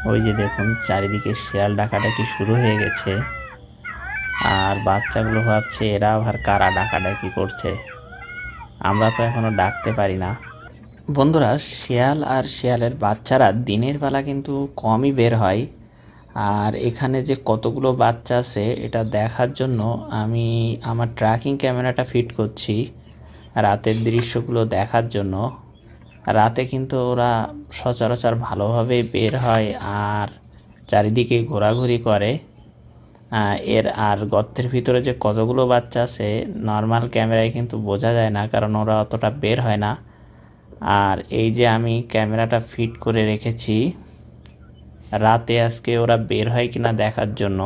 ওই যে দেখুন চারিদিকে শিয়াল ডাকাডাকি শুরু হয়ে গেছে। আর বাচ্চাগুলো ভাবছে এরা আবার কারা ডাকাডাকি করছে, আমরা তো এখনো ডাকতে পারি না। বন্ধুরা, শিয়াল আর শিয়ালের বাচ্চারা দিনের বেলা কিন্তু কমই বের হয়। আর এখানে যে কতগুলো বাচ্চা আছে এটা দেখার জন্য আমি আমার ট্র্যাকিং ক্যামেরাটা ফিট করছি রাতের দৃশ্যগুলো দেখার জন্য। রাতে কিন্তু ওরা সচরাচর ভালোভাবেই বের হয় আর চারিদিকে ঘোরাঘুরি করে। আর গর্তের ভিতরে যে কতগুলো বাচ্চা আছে নর্মাল ক্যামেরায় কিন্তু বোঝা যায় না, কারণ ওরা অতটা বের হয় না। আর এই যে আমি ক্যামেরাটা ফিট করে রেখেছি রাতে আজকে ওরা বের হয় কিনা দেখার জন্য।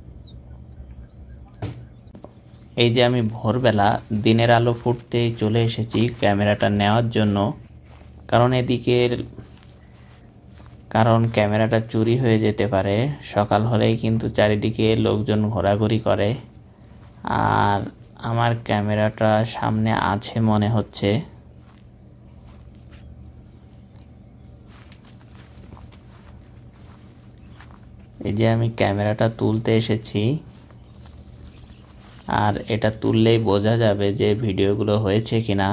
এই যে আমি ভোরবেলা দিনের আলো ফুটতেই চলে এসেছি ক্যামেরাটা নেওয়ার জন্য, কারণ ক্যামেরাটা চুরি হয়ে যেতে পারে। সকাল হলেই কিন্তু চারিদিকে লোকজন ঘোরাঘুরি করে। আর আমার ক্যামেরাটা সামনে আছে মনে হচ্ছে। এই যে আমি ক্যামেরাটা তুলতে এসেছি, আর এটা তুললেই বোঝা যাবে যে ভিডিওগুলো হয়েছে কিনা।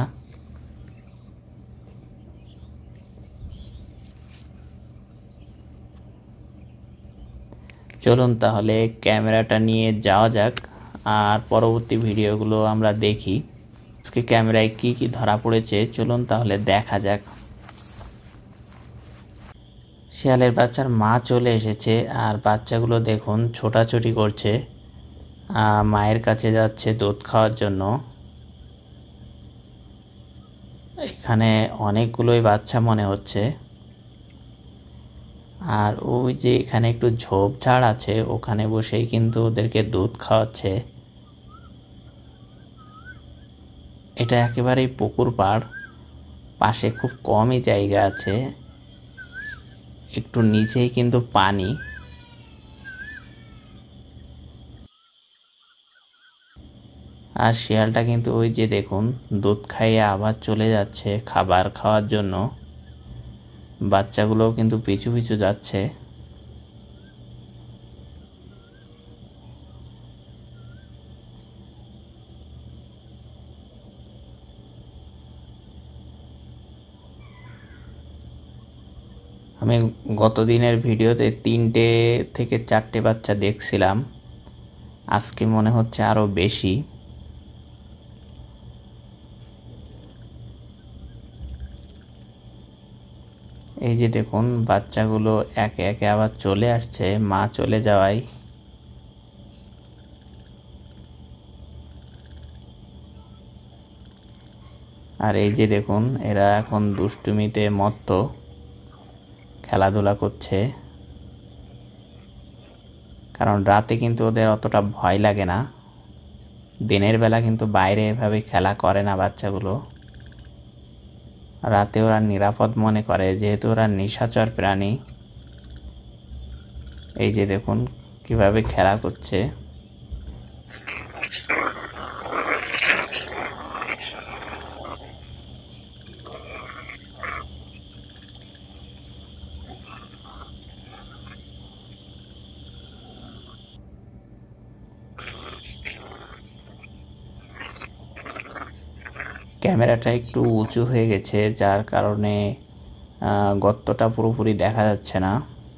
চলুন তাহলে ক্যামেরাটা নিয়ে যাওয়া যাক আর পরবর্তী ভিডিওগুলো আমরা দেখি আজকে ক্যামেরায় কি কি ধরা পড়েছে। চলুন তাহলে দেখা যাক। শিয়ালের বাচ্চার মা চলে এসেছে আর বাচ্চাগুলো দেখুন ছোটাছুটি করছে, মায়ের কাছে যাচ্ছে দুধ খাওয়ার জন্য। এখানে অনেকগুলোই বাচ্চা মনে হচ্ছে। আর ওই যে এখানে একটু ঝোপঝাড় আছে, ওখানে বসেই কিন্তু ওদেরকে দুধ খাওয়াচ্ছে। এটা একেবারেই পুকুর পাড়, পাশে খুব কমই জায়গা আছে, একটু নিচেই কিন্তু পানি। আর শিয়ালটা কিন্তু ওই যে দেখুন দুধ খাইয়ে আবার চলে যাচ্ছে খাবার খাওয়ার জন্য। বাচ্চাগুলোও কিন্তু পিছু পিছু যাচ্ছে। আমি গত দিনের ভিডিওতে 3টে থেকে 4টে বাচ্চা দেখছিলাম, আজকে মনে হচ্ছে আরো বেশি। এই যে দেখুন বাচ্চাগুলো একে একে আবার চলে আসছে মা চলে যাওয়ায়। আর এই যে দেখুন এরা এখন দুষ্টুমিতে মত্ত খেলাধুলা করছে, কারণ রাতে কিন্তু ওদের অতটা ভয় লাগে না। দিনের বেলা কিন্তু বাইরে এভাবে খেলা করে না বাচ্চাগুলো, রাতে ওরা নিরাপদ মনে করে যেহেতু ওরা নিশাচর প্রাণী। এই যে দেখুন কিভাবে খেলা করছে। ক্যামেরাটা একটু উঁচু হয়ে গেছে যার কারণে গর্তটা পুরোপুরি দেখা যাচ্ছে না।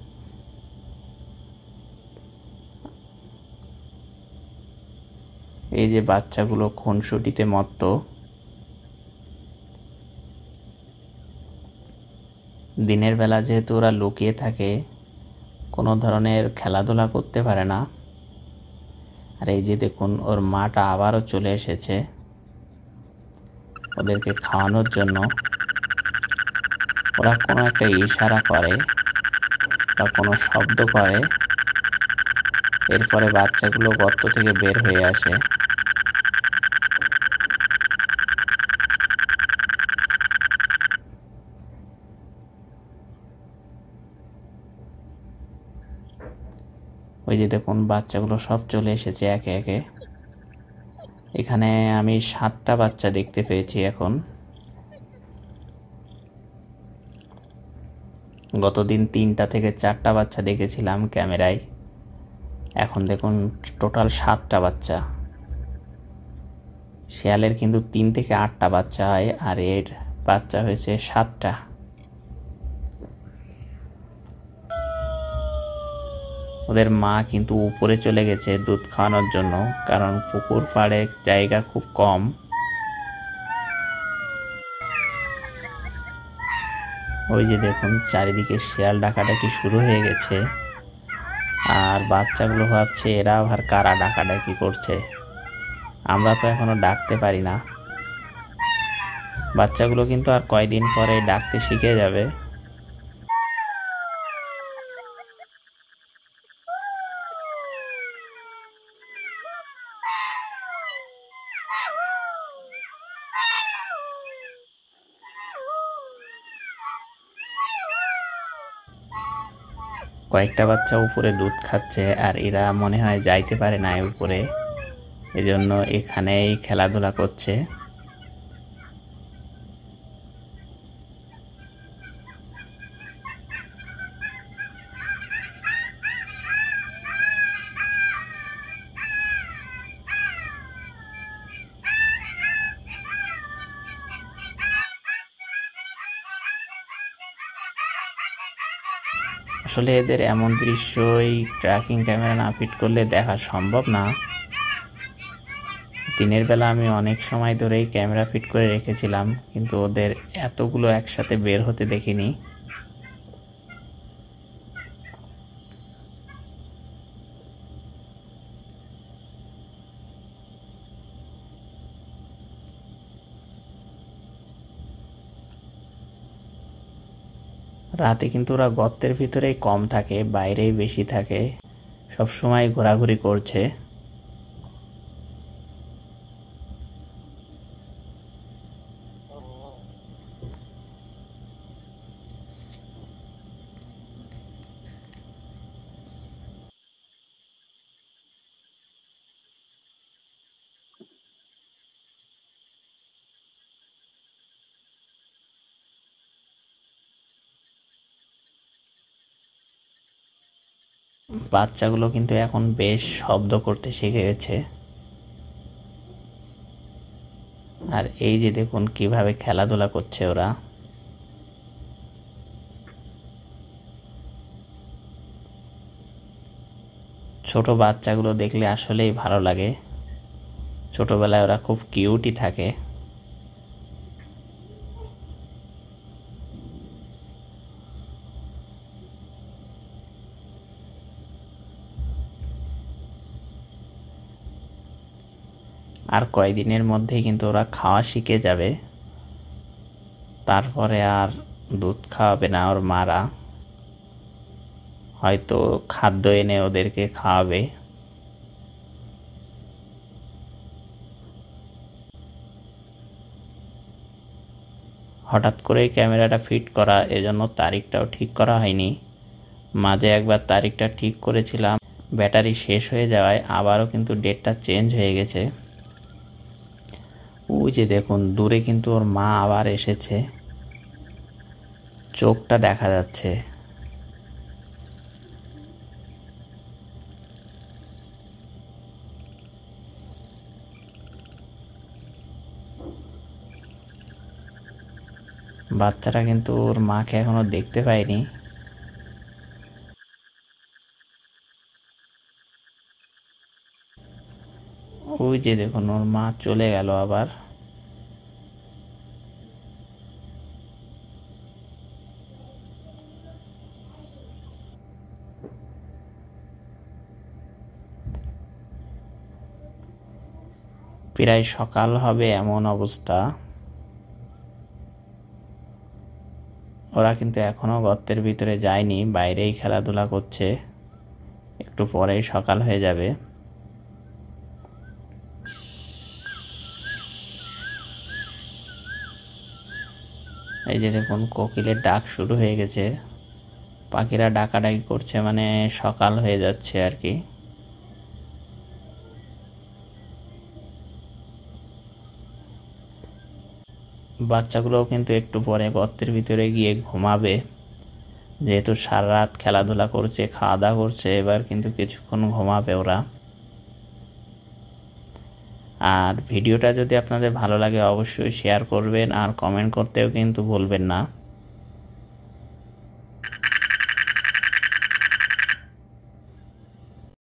এই যে বাচ্চাগুলো খুনসুটিতে মত্ত। দিনের বেলা যেহেতু ওরা লুকিয়ে থাকে, কোনো ধরনের খেলাধুলা করতে পারে না। আর এই যে দেখুন ওর মাটা আবারও চলে এসেছে ওদেরকে খাওয়ানোর জন্য। ওরা কোনো একটা ইশারা করে বা কোনো শব্দ করে, এরপরে বাচ্চাগুলো গর্ত থেকে বের হয়ে আসে। ওই যে দেখুন বাচ্চাগুলো সব চলে এসেছে একে একে। এখানে আমি 7টা বাচ্চা দেখতে পেয়েছি এখন। গতদিন 3টা থেকে 4টা বাচ্চা দেখেছিলাম ক্যামেরায়, এখন দেখুন টোটাল 7টা বাচ্চা। শিয়ালের কিন্তু 3 থেকে 8টা বাচ্চা হয়, আর এর বাচ্চা হয়েছে 7টা। ওদের মা কিন্তু উপরে চলে গেছে দুধ খাওয়ানোর জন্য, কারণ পুকুর পাড়ে জায়গা খুব কম। ওই যে দেখুন চারিদিকে শিয়াল ডাকাডাকি শুরু হয়ে গেছে, আর বাচ্চাগুলো ভাবছে এরা আবার কারা ডাকাডাকি করছে। আমরা তো এখনো ডাকতে পারি না। বাচ্চাগুলো কিন্তু আর কয়দিন পরে ডাকতে শিখে যাবে। কয়েকটা বাচ্চা উপরে দুধ খাচ্ছে, আর এরা মনে হয় যাইতে পারে না উপরে, এজন্য এখানেই খেলাধুলা করছে। আসলে এদের এমন দৃশ্যই ট্র্যাকিং ক্যামেরা না ফিট করলে দেখা সম্ভব না। দিনের বেলা আমি অনেক সময় ধরেই ক্যামেরা ফিট করে রেখেছিলাম, কিন্তু ওদের এতগুলো একসাথে বের হতে দেখিনি। রাতে কিন্তু ওরা গর্তের ভিতরেই কম থাকে, বাইরেই বেশি থাকে, সব সময় ঘোরাঘুরি করছে। বাচ্চাগুলো কিন্তু এখন বেশ শব্দ করতে শিখে গেছে। আর এই যে দেখুন কিভাবে খেলাধুলা করছে ওরা। ছোট বাচ্চাগুলো দেখলে আসলেই ভালো লাগে। ছোটবেলায় ওরা খুব কিউটই থাকে। আর কয়দিনের মধ্যেই কিন্তু ওরা খাওয়া শিখে যাবে, তারপরে আর দুধ খাওয়াবে না ওর মারা, হয়তো খাদ্য এনে ওদেরকে খাওয়াবে। হঠাৎ করেই ক্যামেরাটা ফিট করা, এজন্য তারিখটাও ঠিক করা হয়নি। মাঝে একবার তারিখটা ঠিক করেছিলাম, ব্যাটারি শেষ হয়ে যাওয়ায় আবারও কিন্তু ডেটটা চেঞ্জ হয়ে গেছে। ওই যে দেখুন দূরে কিন্তু ওর মা আবার এসেছে, চোখটা দেখা যাচ্ছে। বাচ্চারা কিন্তু ওর মাকে এখনো দেখতে পায়নি। ওই যে দেখুন ওর মা চলে গেল আবার। প্রায় সকাল হবে এমন অবস্থা। ওরা কিন্তু এখনো গর্তের ভিতরে যায়নি, বাইরেই খেলাধুলা করছে, একটু পরেই সকাল হয়ে যাবে। এই যে দেখুন কোকিলের ডাক শুরু হয়ে গেছে, পাখিরা ডাকাডাকি করছে, মানে সকাল হয়ে যাচ্ছে আর কি। বাচ্চাগুলোও কিন্তু একটু পরে গর্তের ভিতরে গিয়ে ঘুমাবে, যেহেতু সারা রাত খেলাধুলা করছে, খাওয়া দাওয়া করছে, এবার কিন্তু কিছুক্ষণ ঘুমাবে ওরা। আর ভিডিওটা যদি আপনাদের ভালো লাগে অবশ্যই শেয়ার করবেন আর কমেন্ট করতেও কিন্তু ভুলবেন না।